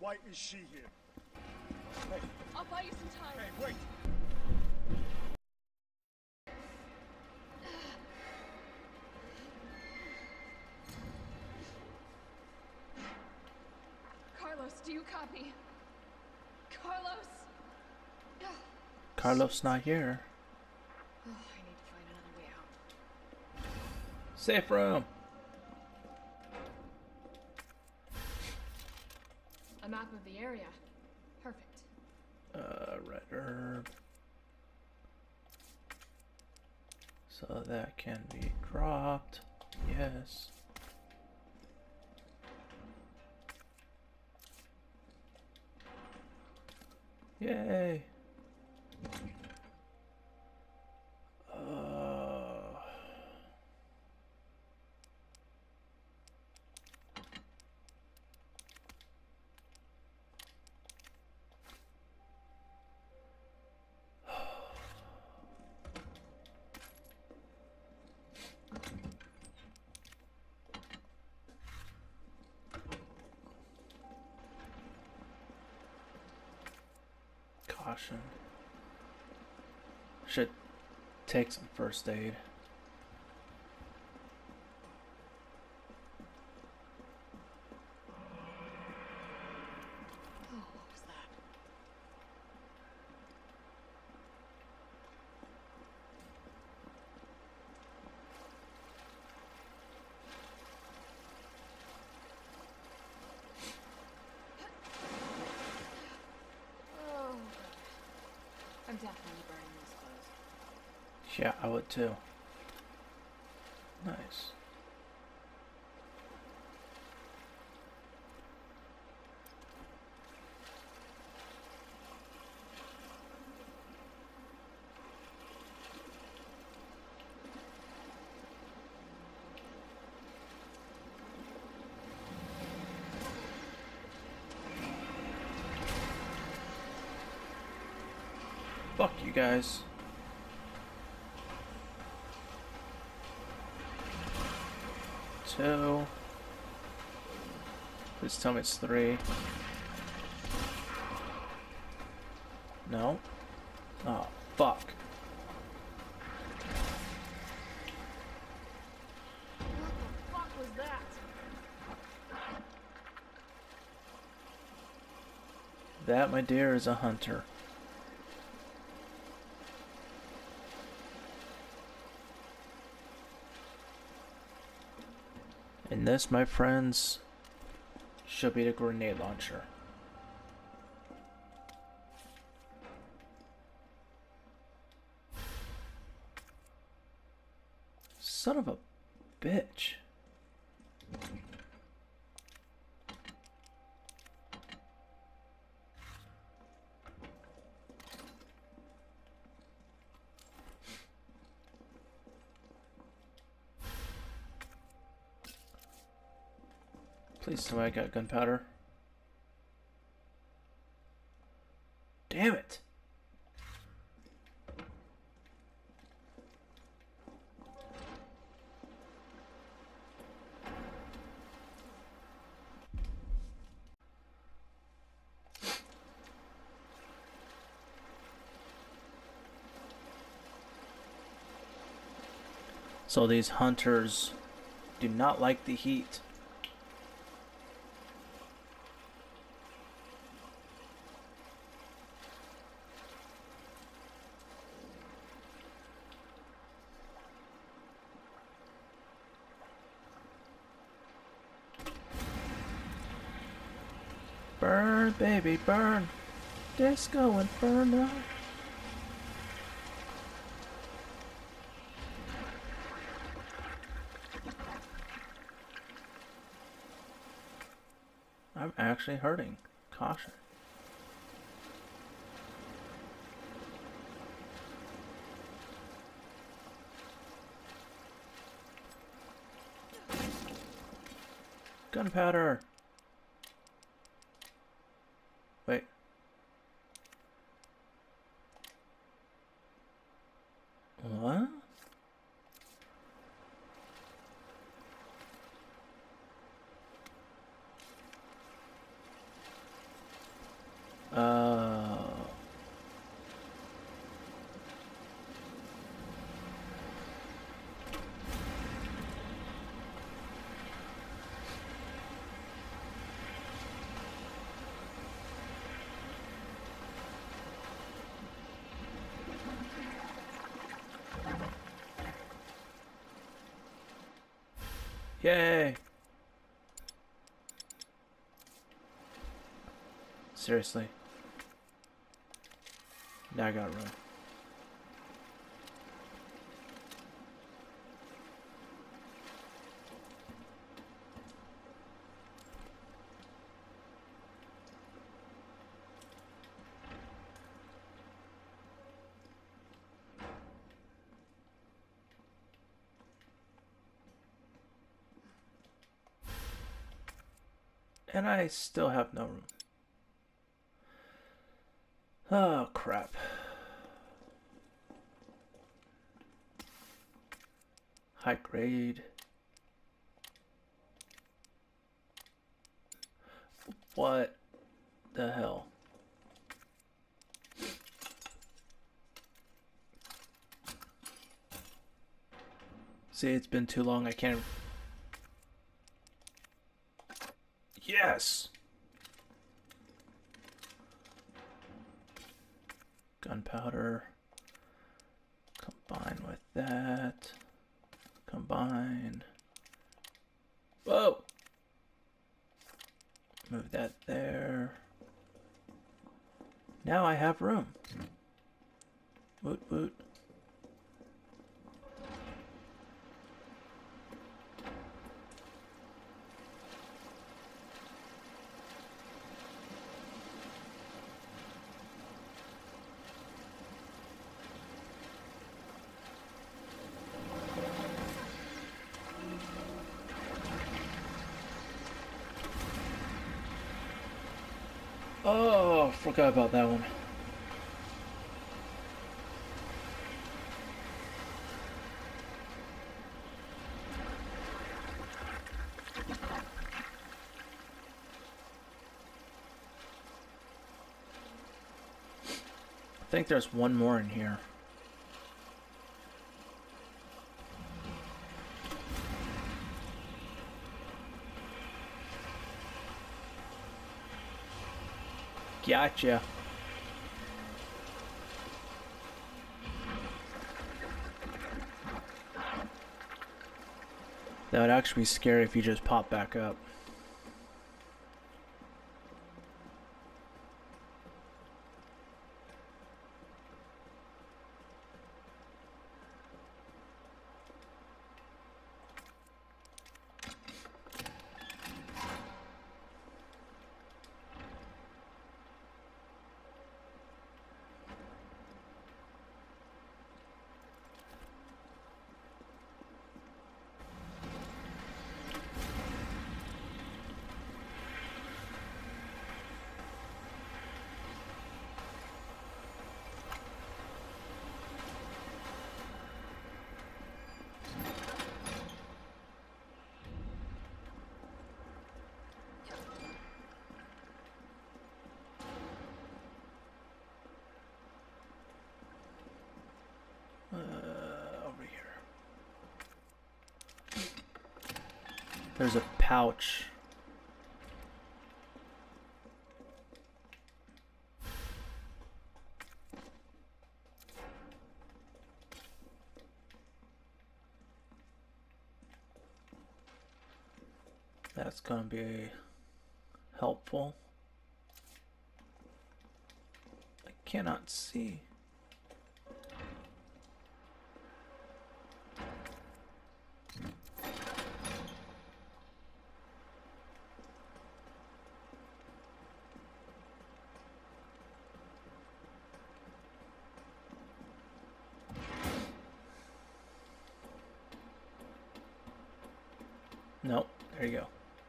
why is she here? Hey. I'll buy you some time. Hey, wait! Carlos, do you copy? Carlos? Carlos not here. Oh, I need to find another way out. Safe room. A map of the area. Perfect. Red herb. So that can be dropped. Yes. Yay. Caution. Should take some first aid. Oh, what was that? Oh, I'm definitely burning these clothes. Yeah, I would too. Nice. Fuck you guys. Two. Please tell me it's three. No? Oh, fuck. What the fuck was that? That, my dear, is a hunter. And this, my friends, should be the grenade launcher. Son of a bitch. Please tell me I got gunpowder. Damn it! So these hunters do not like the heat. Burn, baby, burn. Disco Inferno. I'm actually hurting. Caution. Gunpowder. Wait. What? Yay! Seriously. Now I got room. And I still have no room. Oh, crap. High grade. What the hell? See, it's been too long. I can't. Yes! Gunpowder. Combine with that. Combine. Whoa! Move that there. Now I have room. Woot woot. Oh, forgot about that one. I think there's one more in here. Gotcha. That would actually be scary if you just pop back up. Over here. There's a pouch. That's gonna be helpful. I cannot see. Nope, there you go.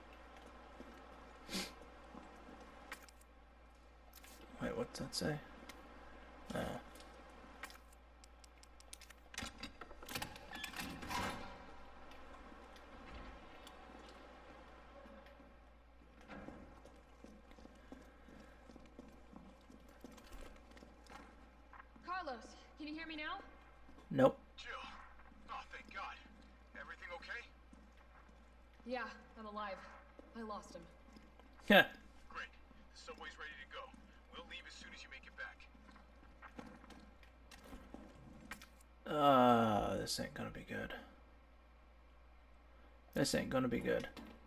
Wait, what's that say? Oh. Carlos, can you hear me now? Nope. Jill. Oh, thank God. Everything okay? Yeah, I'm alive. I lost him. Yeah. Great. The subway's ready to go. We'll leave as soon as you make it back. This ain't gonna be good. This ain't gonna be good.